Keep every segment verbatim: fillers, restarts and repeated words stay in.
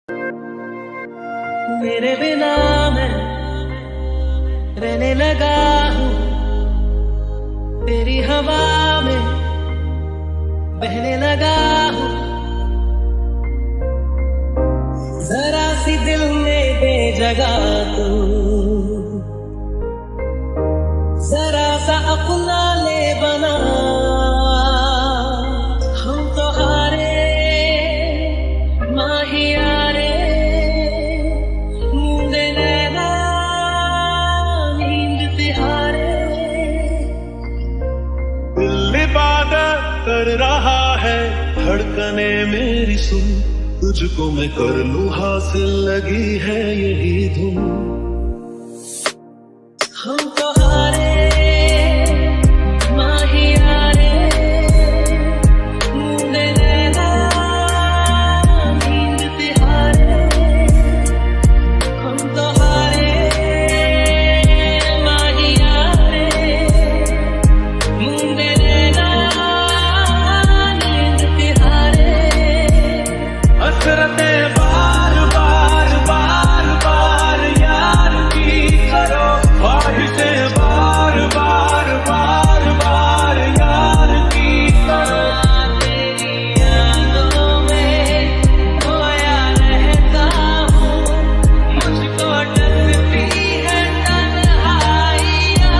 मेरे बिना मैं रहने लगा हूँ, तेरी हवा में बहने लगा हूँ। जरा सी दिल में दे जगह तू, जरा सा अपना ले बना। हम तो हारे माहियारे, नींद नैना नींद तिहारे। दिल इबादत कर रहा है, धड़कने मेरी सुन, तुझको मैं कर लूं हासिल, लगी है यही धुन। हम तो हारे माहियारे, नींद नैना नींद तिहारे। हम तो हारे माहियारे, नींद नैना नींद तिहारे। हसरतें बार बार बार बार यार की करो, ख्वाहिशें बार बार बार बार यार की करो। तेरी यादों में खोया रहता हूँ, मुझको डसती है तन्हाइयाँ।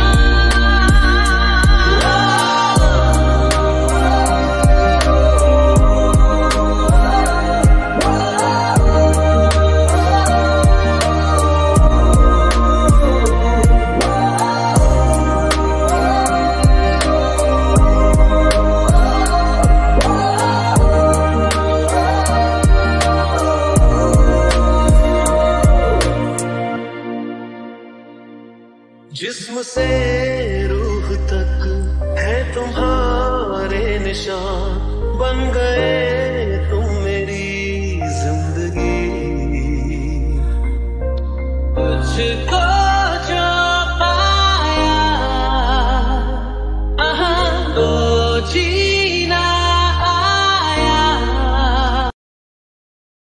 जिस्म से रूह तक है तुम्हारे निशान, बन गए तुम मेरी जिंदगी। तुझको